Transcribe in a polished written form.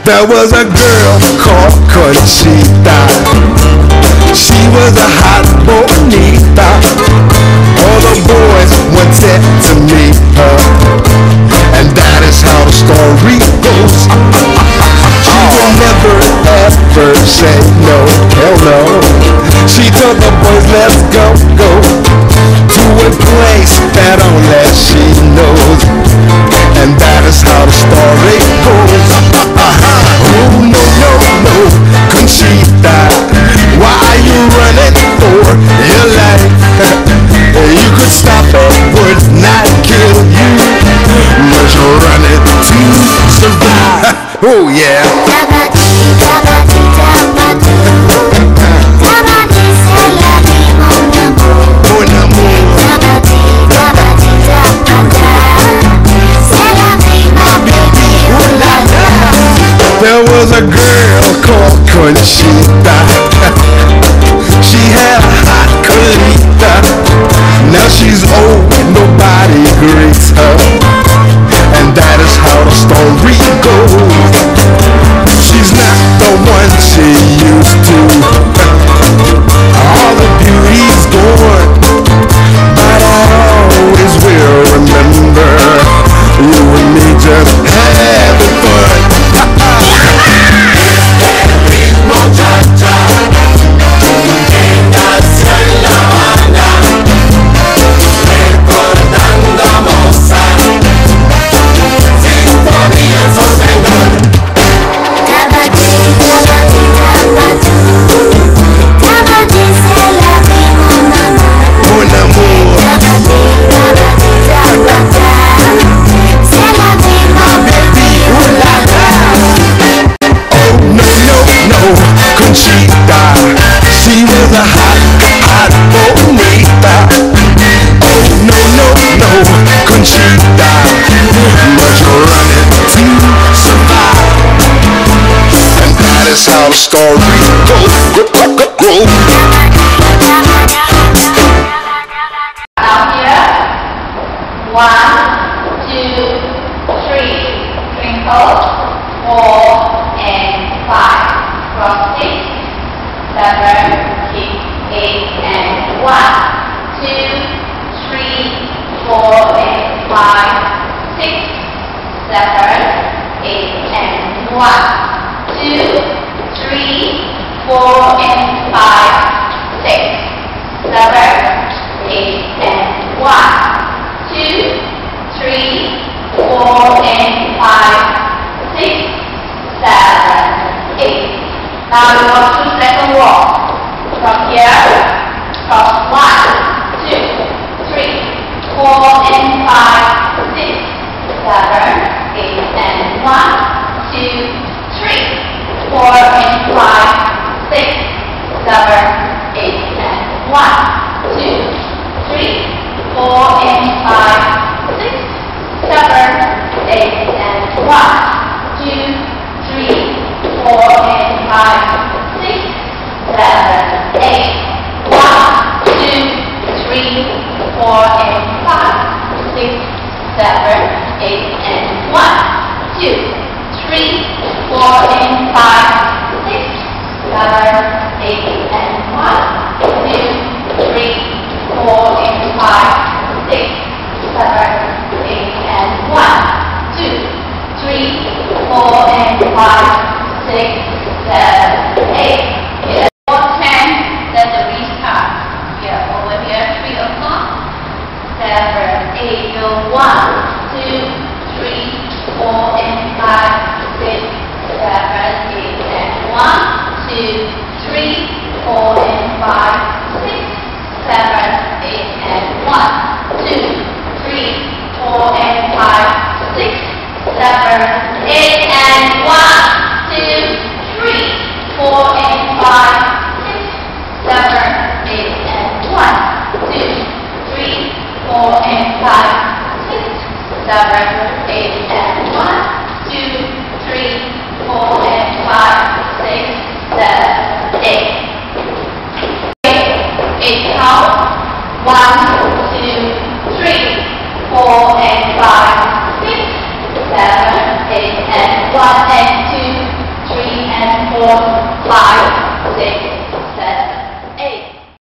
There was a girl called Conchita. She was a hot bonita. All the boys wanted to meet her, and that is how the story goes. She would never ever say no, hell no. She told the boys, let's go, go to a place that only she knows, and that is how the story goes. Oh no, no, no, Conchita, why are you running for your life? You could stop it, would not kill you, but you're running to survive. Oh yeah. There was a girl called Conchita. She had a hot colita. Now she's old, nobody greets her, and that is how the story goes. She's not the one she used to. All the beauty's gone, but I always will remember you and me just having fun. Conchita, she was a hot, hot bonita. Oh no, no, no, Conchita, but you're running to survive, and that is how the story goes. Out here, 1, 2, 3, twinkle, 4 and 5. Cross 6, 7, kick 8 and 1, 2, 3, 4 and 5, 6, 7, 8 and 1, 2, 3, 4 and 5, 6, 7, 8 and 1, 2, 3, 4 and 5, 6, 7, 8. Now we go to second walk. From here, cross 1, 2, 3, 4 and 5, 6, 7, 8 and 1, 2, 3, 4 and 5, 6, 7, 8 and 1, 2, 3, 4 and 5, 6, 7, 8 and 1, 2, 3, 4 and 5, 6, 7, 8. 1, 2, 3, 4 and 5, 6, 7, 8 and 1, 2, 3, 4 and 5, 6, 7, 8 and 1, 2, 3, 4 and 5, 6, 7, 8 and 1, 2, 3, 4 and 5, 6, 7, 8. Here, 10, then the restart. Here, over here, 3 o'clock, 7, 8, go 1, 2, 3, 4 and 5, 6, 7, 8 and 1, 2, 3, 4 and 5, 6, 7, 8 and 1, 2, 3, 4 and 5, 6, 7, 8 and 1, 2, 3, 4 and 5, 6, 7, 8 and 1, 2, 3, 4 and 5, 6, 7, 8 and 1, 2, 3, 4 and 5, 6, 7, 8. 8 count. 1, 2, 3, 4 and 5, 6, 7, 8 and 1 and 2, 5, 6,